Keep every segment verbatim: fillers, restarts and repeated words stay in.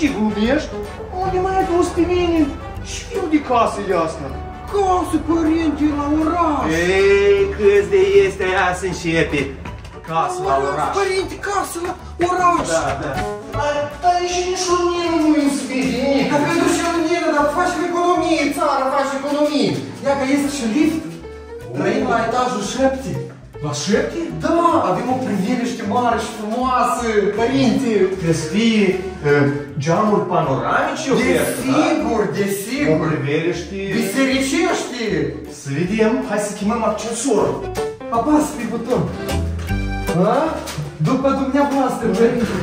Ce glumești? Unde mai ai dus pe mine? Și eu de casă e asta? Casă, părinte, la oraș! Ei, câți de este aia să începe? Casă la oraș. Părinte, casă la oraș! Da, da. Dar și nici o nină nu îi spide nimic. Dar pentru și o nină, dar facem economie, țara face economie. Ia că este și lift. Trăim la etajul șapte. La șapte? Da, avem o priveliște mare și frumoasă, părinte. Trebuie să fie uh, geamuri panoramice, eu cred, Desigur, desigur. O priveliște... Bisericește. Să vedem, hai să chemăm accesorul. Apasă pe buton. Ha? După dumneavoastră, părinte.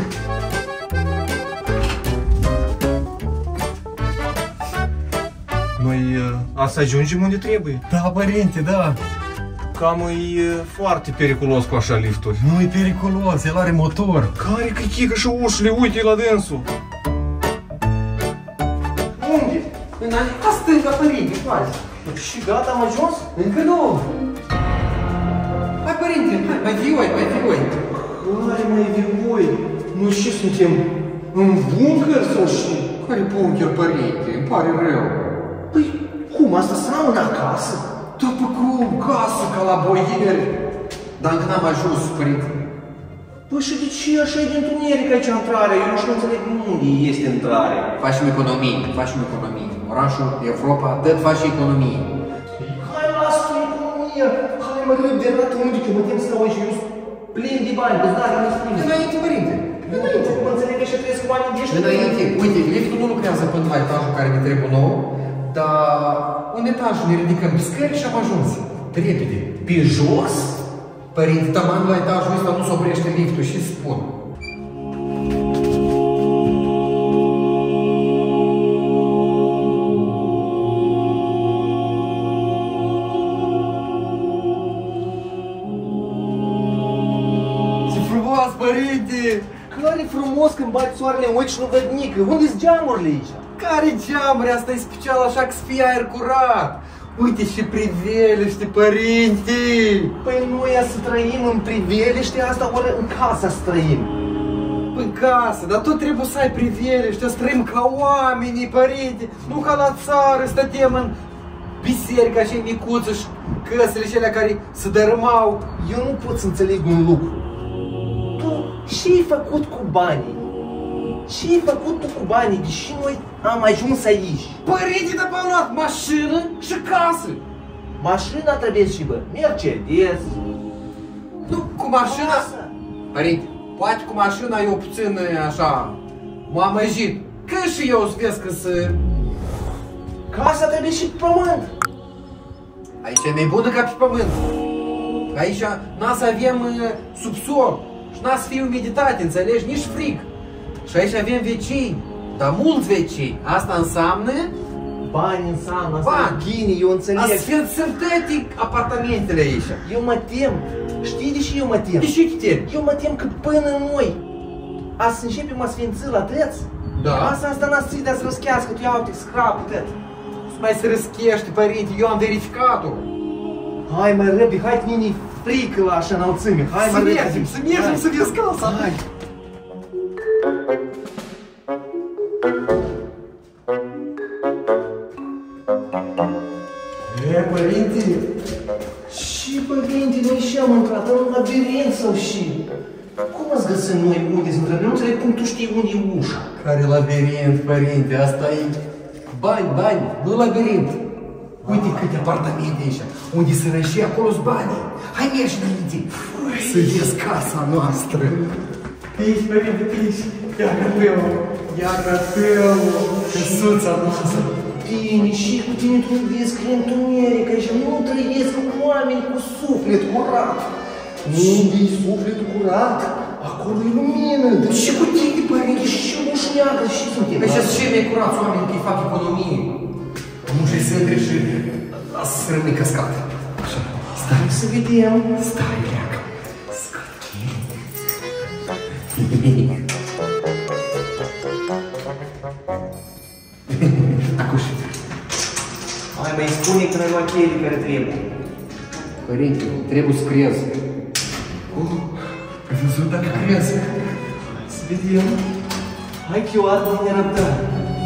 Noi uh, să ajungem unde trebuie. Da, părinte, da. Cam e uh, foarte periculos cu așa lifturi. Nu e periculos, el are motor. Care chichică și ușile, uite la dânsul. Unde? În a stânga, părinte, faci. Și gata, am ajuns? Încă nu. Hai, părinte, hai, mai fi voi, mai fi voi. Care mai de voi? Noi și suntem în bunker sau și? Care bunker, părinte? Îmi pare rău. Păi, cum? Asta seamănă acasă? După cum? Casă, ca la boieri. Dar încă n-am ajuns, părinte. Păi și de ce așa e de întuneric aici intrarea? Eu nu știu înțeleg unde este intrarea. Facem economie, facem economie. Orașul, Europa, tot face economie. Hai, lasă economia! Hai, mă rău de rată unde, că mă tem să stau aici, eu sunt plin de bani, îți dai nu spune. Înainte, părinte. Înainte, mă înțeleg că și trebuie să bani dești. Înainte, uite, liftul nu lucrează până la etajul care ne trebuie nou, dar un etaj ne ridicăm pe scări și am ajuns. Repede. Pe jos? Părinte, taman la etajul ăsta nu se oprește liftul și spun. Ce frumos, părinte! Care frumos când bagi soarele în ochi și nu văd nică. Unde-s geamurile aici? Care geamuri? Asta e special așa că să fie aer curat. Uite și priveliște, părinte! Păi noi să trăim în priveliște asta, ori în casa să trăim. În casă, dar tot trebuie să ai priveliște, să trăim ca oamenii, părinte, nu ca la țară, stătem în biserica și micuță și căsile și alea care se dărâmau. Eu nu pot să înțeleg un lucru. Tu ce-ai făcut cu banii? Ce-ai făcut tu cu banii, deși noi am ajuns aici? Părinte, dar v-am luat mașină și casă. Mașina trebuie și bă, Mercedes. Nu, cu mașina... Părinte, poate cu mașina eu puțin așa, m-am amăjit. Că și eu îți vezi că să... Casa trebuie și pământ. Aici e mai bună ca pe pământ. Aici n-a să avem subsol și n-a să fie umiditate, înțelegi? Nici frig. Și aici avem vecini, dar mulți vecini. Asta înseamnă... Bani înseamnă, asta bani. Ghini, eu înțeleg. Asta fie săntetic apartamentele aici. Eu mă tem. Știi de ce eu mă tem? De ce te temi? Eu mă tem că până noi a să începem a sfinți la tăți. Da. Asta, asta n-a să-i dea să răschească, tu iau-te, scrapă, tăt. Mai se răschește, părinte, eu am verificat-o. Hai mai răbi, hai mini frică la așa înălțime. Hai să mai răbi. mergem, să mergem să vezi casa. Hai. E, părinte? Și, părinte, noi și am intrat în labirint sau și? Cum ați găsit noi unde să intrăm? Nu înțeleg cum tu știi unde e ușa. Care labirint, părinte? Asta e bani, bani, nu labirint. Uite câte apartamente aici, unde se răși acolo-s banii. Hai mergi înainte, să vezi casa noastră. Piși, părinte, piși. Ia căpelul, ia căpelul, căsuța noastră. Bine, și cu tine tu vezi că e întuneric aici, nu trăiesc cu oameni cu suflet curat. Unde-i sufletul curat? Acolo e lumină. Dar și cu tine, părinte? Și uși neagră și suntem. Păi și cei mai curați oameni că-i fac economie. Nu și să intre și lasă să rămâi căscat. Așa, stai să vedem. Stai, leac. Scat. Acuși. Hai, mai spune că noi luăm cheile care trebuie. Părinte, trebuie să crez. Oh, ai văzut dacă crez? Hai să vedem. Hai că eu ard de nerăbdare.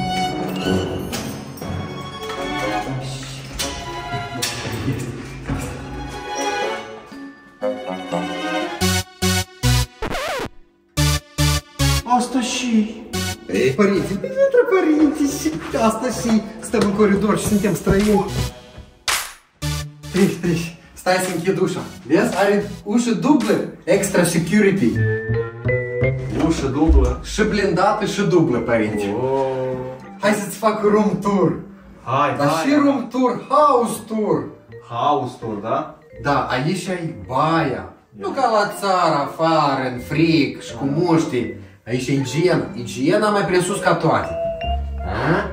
Asta și... Ei, părinți, intră părinții și asta și stăm în coridor și suntem străini. Treci, treci, stai să închid ușa. Vezi? Are ușă dublă, extra security. Ușă dublă. Și blindată și dublă, părinți. Oh. Hai să-ți fac room tour. Hai, Dar hai. și room tour, house tour. House tour, da? Da, aici ai baia. Nu ca la țară, afară, în fric și cu muștii. Aici e igienă. Igiena mai presus ca toate. A?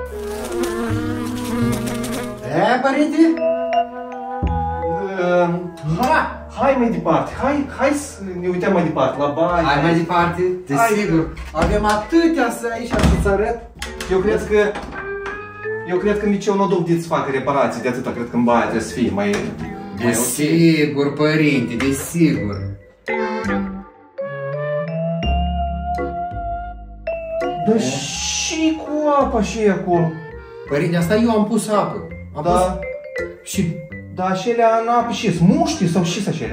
E, părinte? Uh, hai, hai mai departe. Hai, hai să ne uităm mai departe la baie. Hai mai departe, desigur. Avem atâtea să aici să-ți arăt. Eu cred că... Eu cred că nici eu nu dovedit să facă reparații de atâta. Cred că în baia trebuie să fie mai... Desigur, părinte, desigur. Dar și cu apa și acolo. Părinte, asta eu am pus apă. Am Da. pus... Și... Dar acelea în apă și muștii sau și acelea?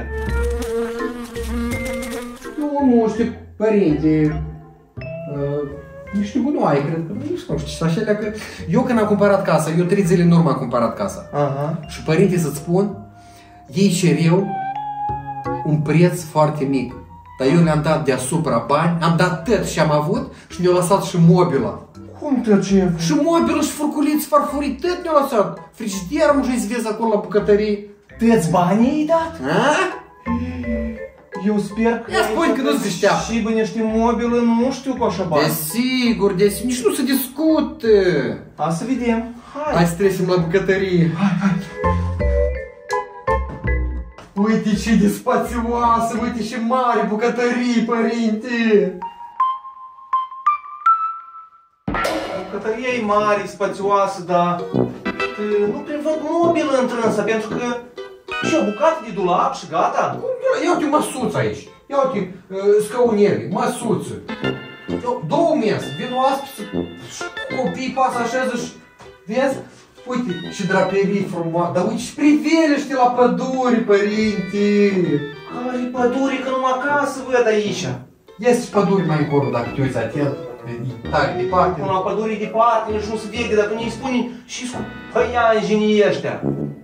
Nu, nu știu, părinte... Uh, niște gunoaie, cred că... Nu știu, așa că... Eu când am cumpărat casa, eu trei zile în urmă am cumpărat casa. Aha. Și părinte, să-ți spun, ei cereau un preț foarte mic. Dar eu le-am dat deasupra bani, am dat tot ce am avut și ne-au lăsat și mobila. Cum te ce? Și mobilă și furculiți, farfurii, tot ne-au lăsat. Frigider am și vezi acolo la bucătărie. Te-ți banii ai dat? A? Eu sper că... Ia spune că nu-ți deșteaptă. Și bă, niște mobilă, nu știu cu așa bani. Desigur, desigur, nici nu se discută. Hai să vedem. Hai. Hai să trecem la bucătărie. Hai, hai. Uite ce de spațioasă, uite ce mare bucătărie, părinte. Bucătăria e mare, spațioasă, dar... Nu prea văd mobilă întrânsă, pentru că... Și o bucată de dulap și gata. Ia uite măsuță aici. Ia uite scaunele, măsuță. Două mese, vin oaspeți, copiii pasă așeză și... Vezi? Uite, și draperii frumoase. Dar uite și priveliște la păduri, părinte. Care păduri, că numai acasă văd aici. Este și păduri mai încolo, dacă te uiți atent. Tare departe. Până la pădurii departe, nici nu se vede, dar tu ne-i spune și cu păianjenii ăștia.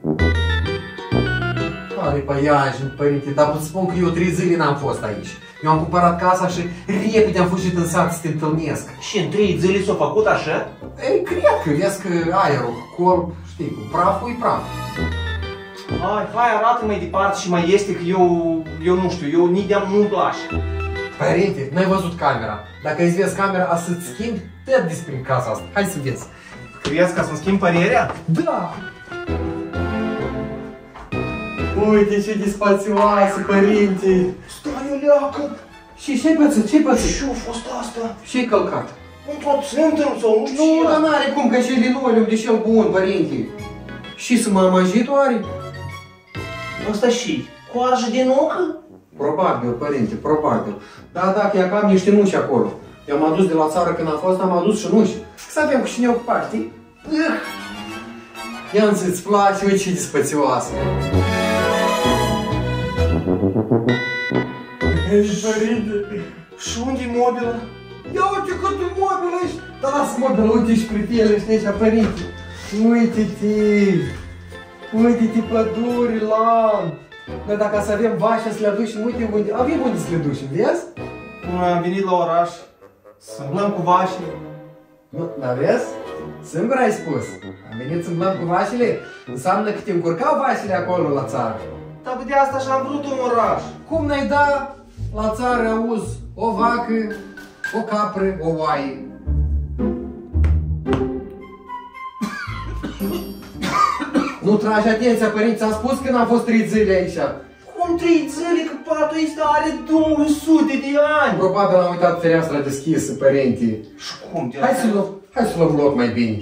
Care păianjeni, părinte, dar pot spun că eu trei zile n-am fost aici. Eu am cumpărat casa și repede am fugit în sat să te întâlnesc. Și în trei zile s-a făcut așa? Ei, cred că, vezi că aerul, col, știi, cu praful e praf. Hai, hai, arată mai departe și mai este că eu, eu nu știu, eu nici de-am nu-mi place. Părinte, n-ai văzut camera. Dacă îți vezi camera, a să-ți schimbi tot despre casa asta. Hai să vezi. Crezi ca să-mi schimb părerea? Da! Uite ce de spațioasă, părinte! Stai, o leacă! Și ce-ai pățit? Ce-ai pățit? Ce-a fost asta? Ce-ai călcat? Într-o țântă sau nu știu. Nu, dar n-are cum, că și linoleum de cel bun, părinte. Și să mă amăjit oare? Asta și coajă de nucă? Probabil, părinte, probabil. Da, da, că ea cam niște nuși acolo. Eu m-am dus de la țară când am fost, am adus și nuși. Să avem cu cine ocupa, știi? Ia îți place, uite ce de spățioasă. Părinte, și unde-i mobilă? ia uite cât e mobilă aici. Dar lasă mobilă, uite și priveliște aici, părinte. Uite-te, uite-te păduri, lan. Noi dacă să avem vașă să le aducem, uite unde, avem unde să le ducem, vezi? Am venit la oraș, să îmblăm cu vașii. Nu, dar vezi? Singur ai spus. Am venit să îmblăm cu vașile, înseamnă că te încurcau vașile acolo la țară. Dar de asta și-am vrut un oraș. Cum n-ai da la țară, auzi, o vacă, o capră, o oaie? Nu tragi atenția, părinți, ți-am spus că n-am fost trei zile aici. Cum trei zile că patul ăsta are două sute de ani? Probabil am uitat fereastra deschisă, părinte. Și cum de Hai să luăm, hai să luăm loc mai bine.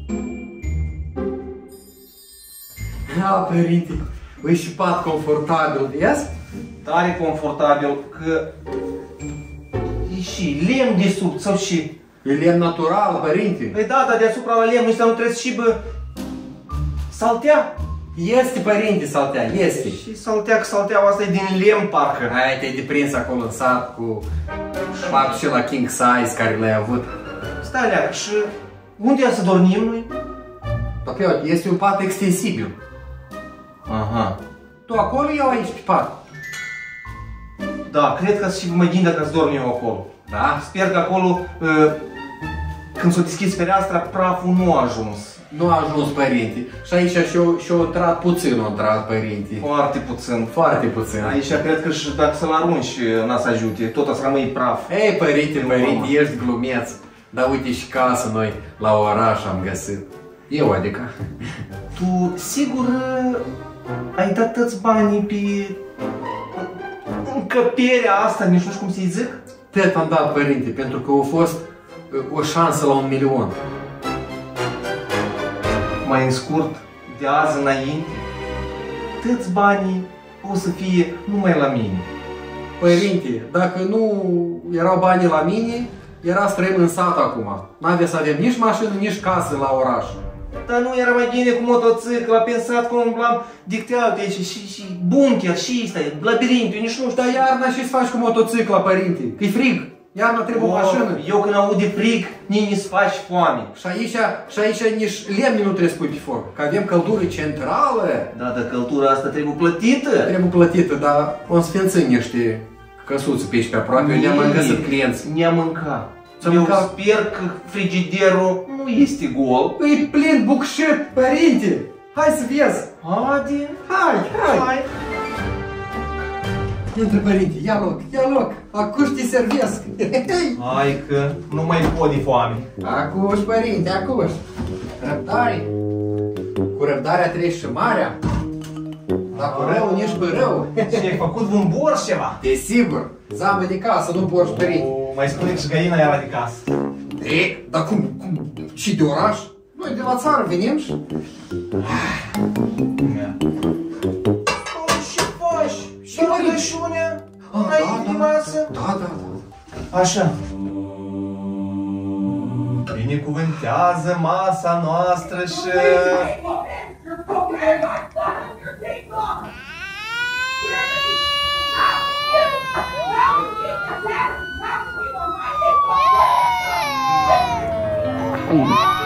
Da, părinte, e și pat confortabil, vezi? Tare confortabil, că e și lemn de sub sau și E lemn natural, părinte. Păi da, dar deasupra la lemnul ăsta nu trebuie și bă... saltea. Este, părinte, saltea, este. Și saltea, că salteaua asta e din lemn, parcă. Hai, te-ai deprins acolo în sat cu patul și la king size care l-ai avut. Stai, leac, și unde e să dormim noi? Papiot, este un pat extensibil. Aha. Tu acolo, eu aici pe pat. Da, cred că și mă gândesc că-ți dorm eu acolo. Da? Sper că acolo, uh, când s-o deschis fereastra, praful nu a ajuns. Nu a ajuns, părinte. Și aici și-o și trat puțin, o trat, părinte. Foarte puțin. Foarte puțin. Aici cred că și dacă să-l arunci n-a să ajute, tot o să rămâi praf. Ei, părinte, părinte, ești glumeț. Dar uite și casă noi la oraș am găsit. Eu, adică. Tu sigur ai dat toți banii pe încăperea asta, nici nu știu cum să-i zic? Tot am dat, părinte, pentru că a fost o șansă la un milion. Mai în scurt, de azi înainte, toți banii o să fie numai la mine. Părinte, dacă nu erau banii la mine, era străin în sat acum. N-avea să avem nici mașină, nici casă la oraș. Dar nu era mai bine cu motocicl, la pensat cum umblam, dicteau aici și, și bunker, și ăsta, labirintul, nici nu știu. Dar iarna ce-ți faci cu motocicla, părinte? Că-i frig. Iarna trebuie o mașină. Eu când aud de frig, nici nu-ți faci foame. Și aici, și aici nici lemne nu trebuie să pui pe foc. Că avem căldură centrală. Da, dar căldura asta trebuie plătită. Trebuie plătită, dar o sfințim niște căsuțe pe aici pe aproape. Eu ne-am găsit clienți. Ne-am mâncat. Eu mâncat. Sper că frigiderul nu este gol. E plin bucșet, părinte. Hai să vezi. Haide. Hai, hai. Hai. Intră, părinte, ia loc, ia loc. Acuși te servesc. Hai că nu mai pot de foame. Acuși, părinte, acuși. Răbdare. Cu răbdarea treci și marea. Dar cu rău, nici cu rău. Și ai făcut un borș ceva? Desigur. Zamă de casă, nu borș, părinte. O, mai spune că și găina era de casă. E, dar cum, cum? Și de oraș? Noi de la țară venim și... Ce faci? Și rugăciunea înainte de masă? Da, da, da. Așa. Binecuvântează masa noastră și... Mm-hmm.